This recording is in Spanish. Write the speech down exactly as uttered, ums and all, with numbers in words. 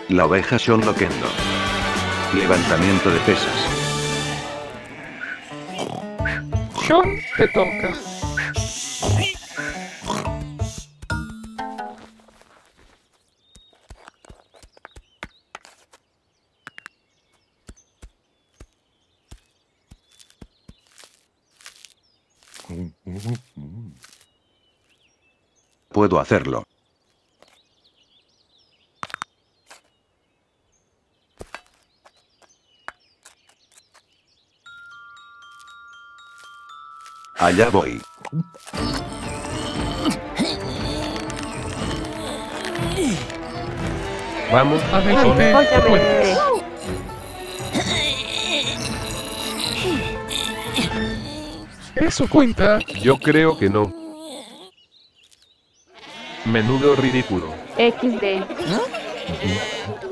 La oveja Shon Loquendo. Levantamiento de pesas. Shon, te toca. Puedo hacerlo. Allá voy. Vamos, Adelante, Óyame. tú puedes. ¿Eso cuenta? yo creo que no. Menudo ridículo. equis de.